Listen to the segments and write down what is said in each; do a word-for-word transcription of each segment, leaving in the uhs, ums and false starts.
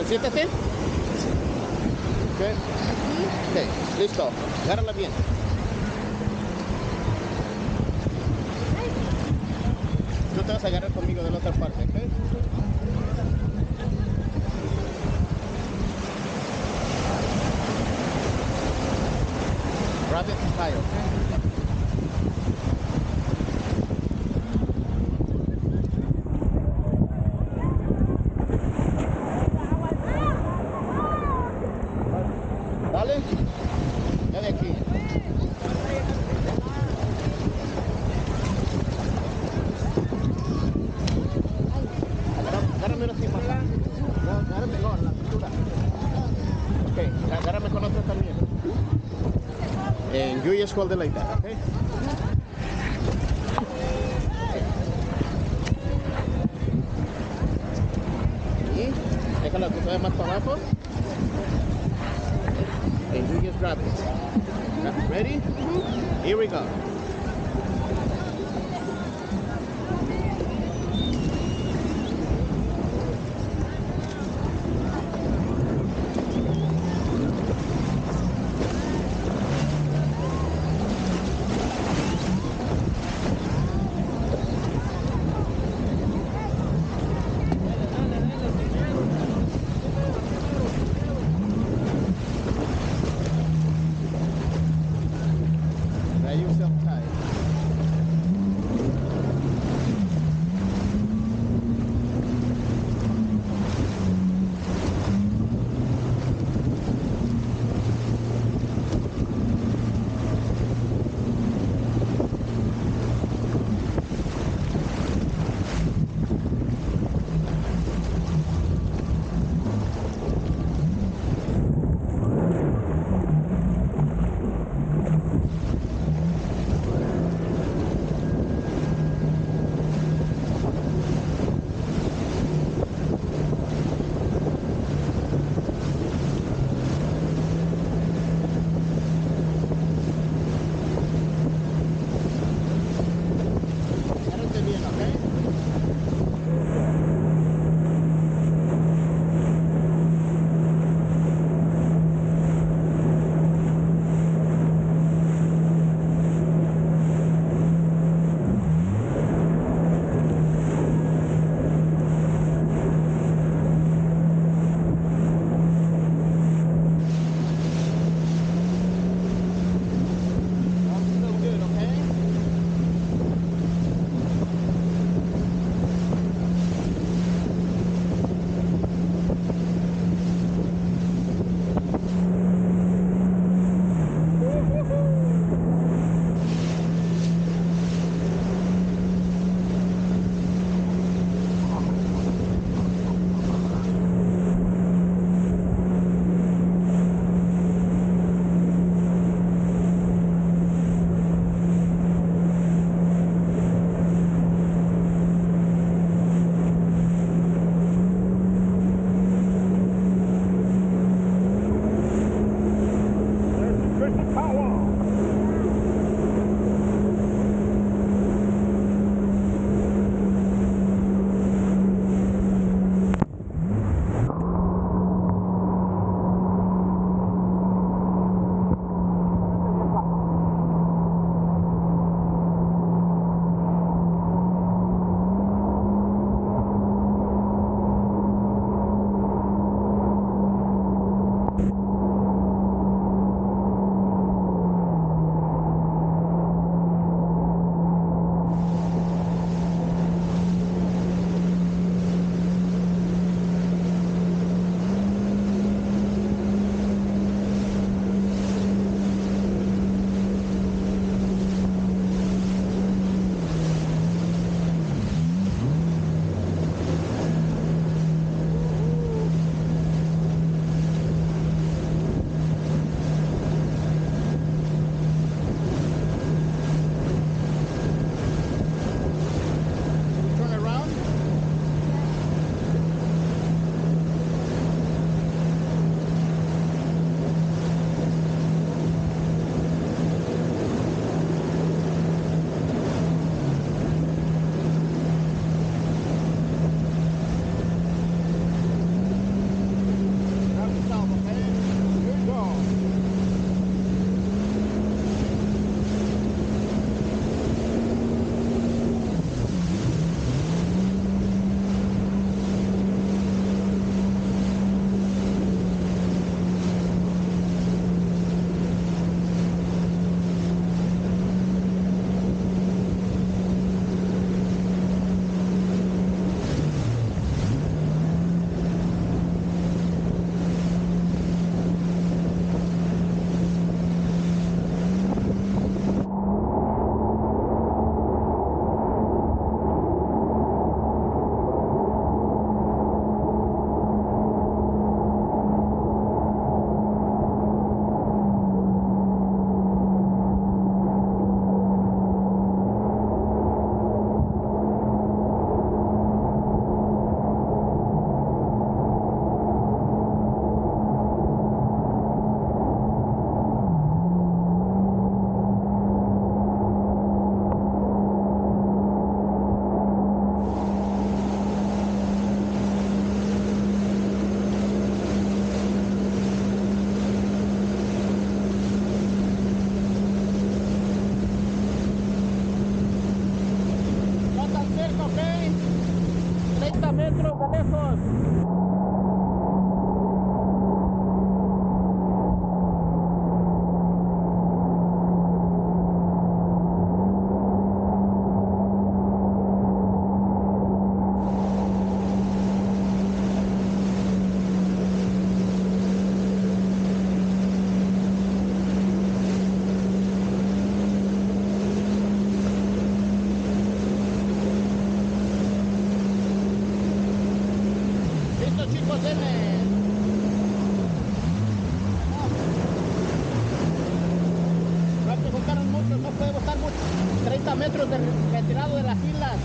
Siéntate. Ok. Ok, listo. Agárrala bien. Tú te vas a agarrar conmigo de la otra parte, ¿ok? Grab it high, ¿ok? Dale. Ya de aquí. Agárrame así, papá. No, agárrame, no, en la cintura. Ok, agárrame con otro también. And you just hold it like that, okay? Y déjala que se vaya más para abajo. And you just grab it. Ready? Here we go. Now you yourself tight. metros de retirado de las islas.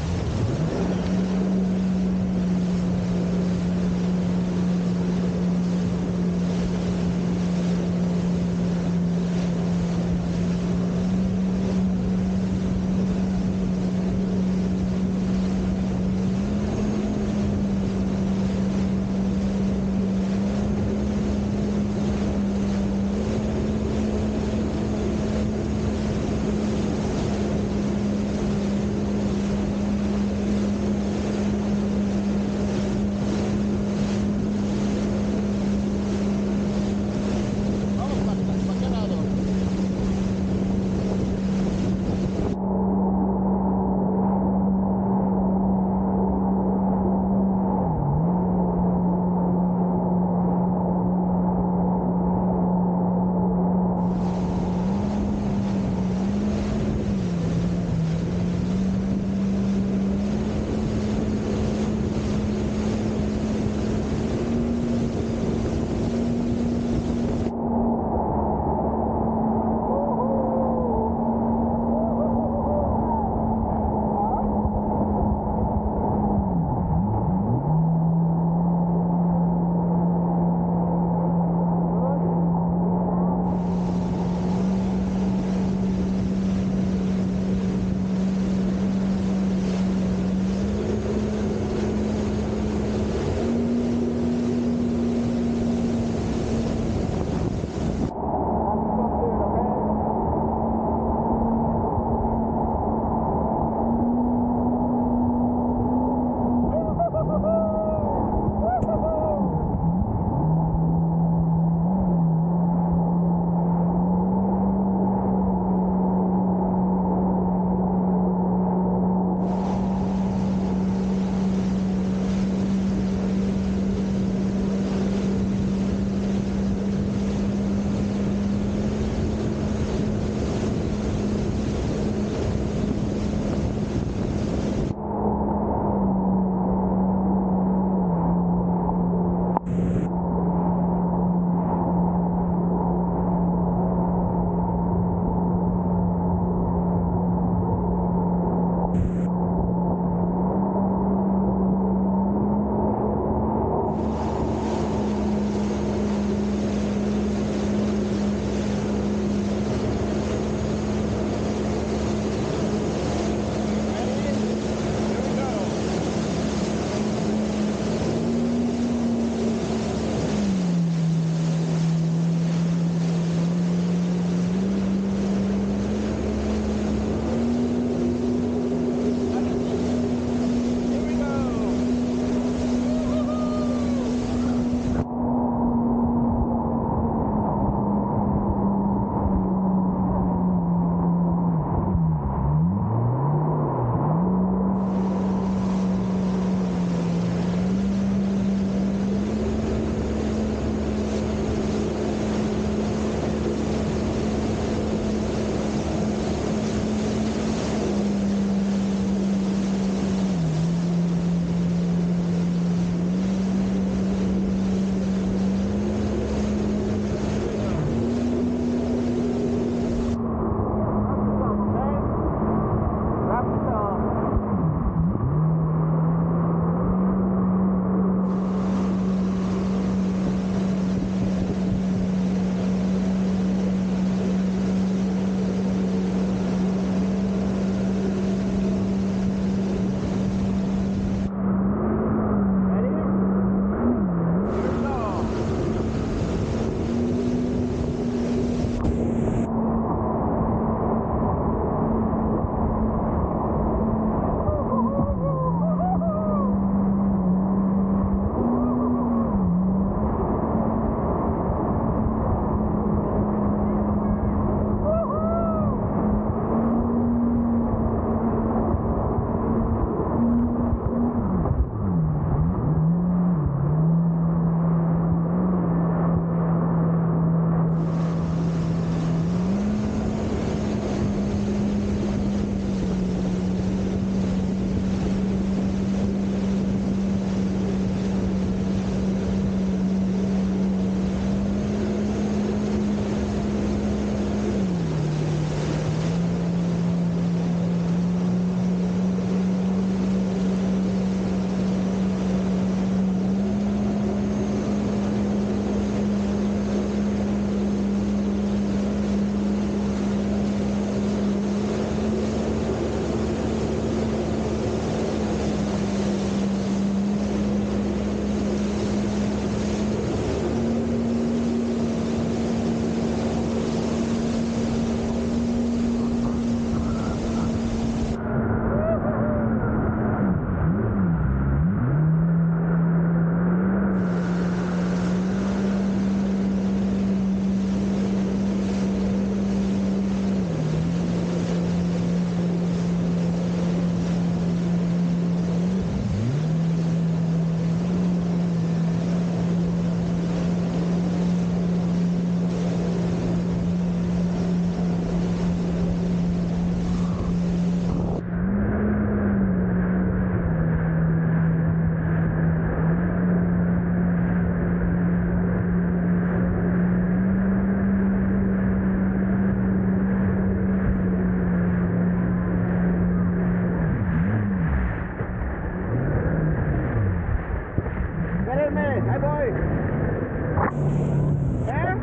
¿Eh?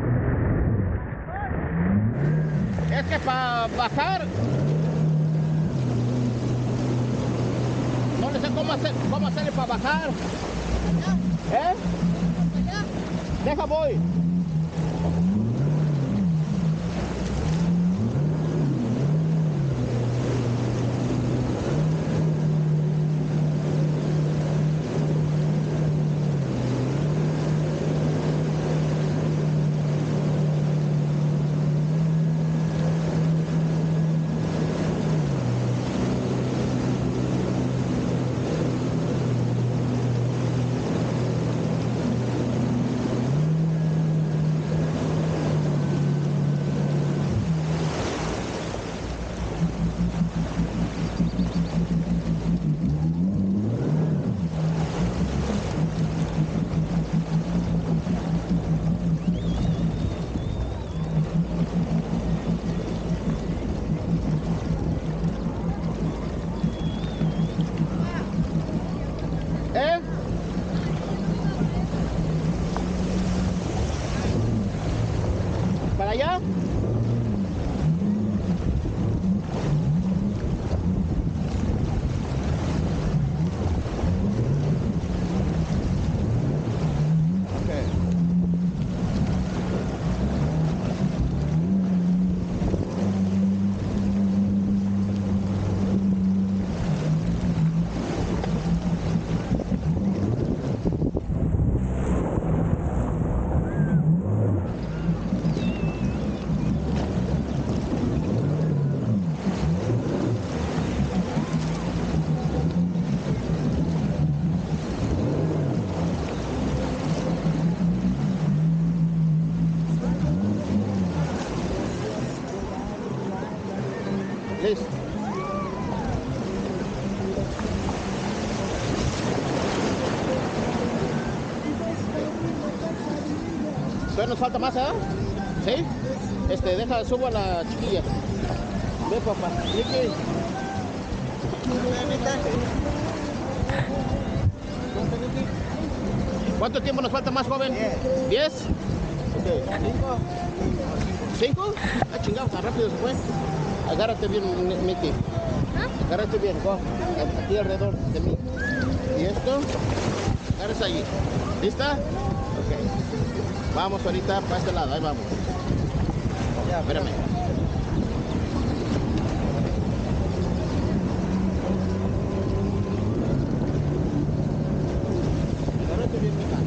Es que para bajar no sé cómo hacer, cómo hacerle para bajar. ¿Eh? Deja voy. ¿Eh? ¿Para allá? Listo. ¿Todavía nos falta más, eh? ¿Sí? Este, deja, subo a la chiquilla. Ve, papá. Nicky. ¿Cuánto tiempo nos falta más, joven? ¿Diez? Ok. ¿Cinco? ¿Cinco? Ah, chingado, tan rápido se fue. Agárrate bien, Mickey. Agárrate bien, go. Aquí alrededor de mí. Y esto, agárrese allí. ¿Lista? Ok. Vamos ahorita para este lado, ahí vamos. Ya, espérame. Agárrate bien, Mickey.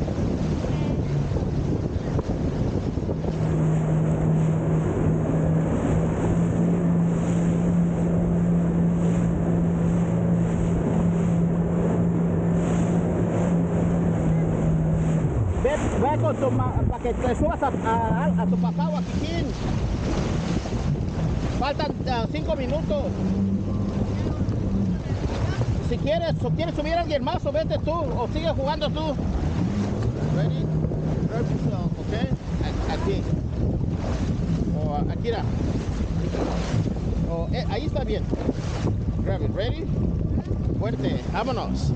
Ve con tu para que te subas a, a, a tu papá o a Kikín. Faltan uh, cinco minutos. Si quieres, o quieres subir a alguien más, o vete tú, o sigue jugando tú. Ready? Grab yourself, okay? Aquí. O aquí era. O, eh, ahí está bien. Grab it. Ready? Fuerte. Vámonos.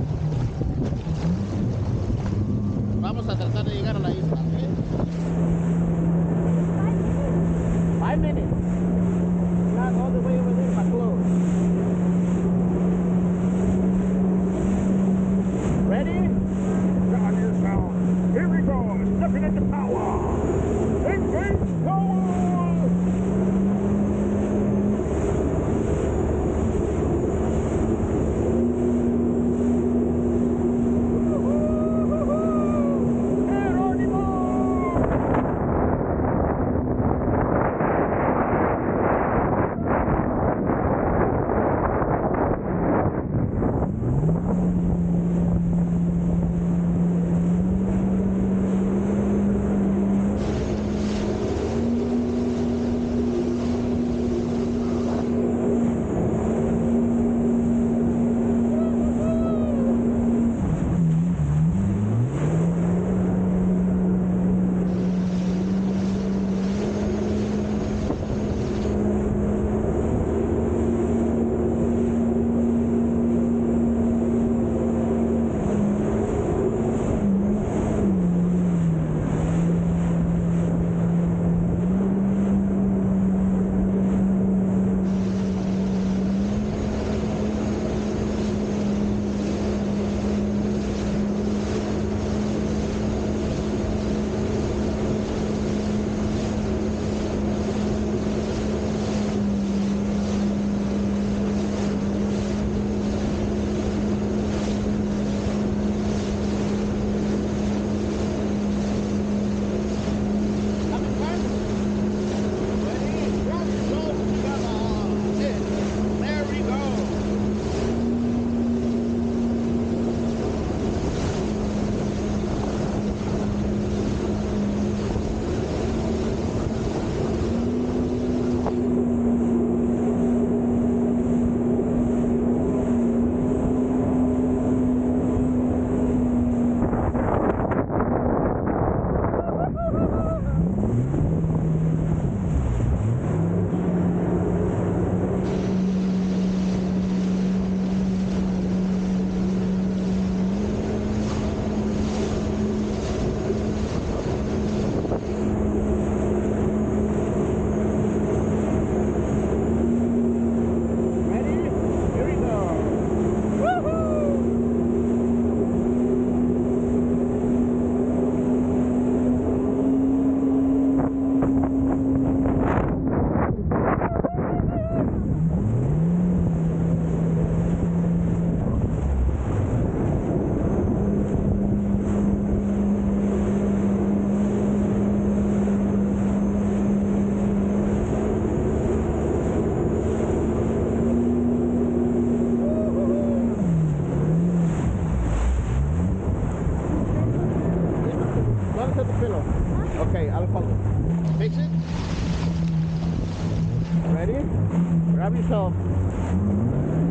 Vamos a tratar de llegar a la isla, ¿ok? Five minutes. Not all the way over there, but close. Ready? Got yourself. Here we go. Stepping into power. Engage power. Here on Filo. Okay, I'll follow. Fix it. Ready? Grab yourself.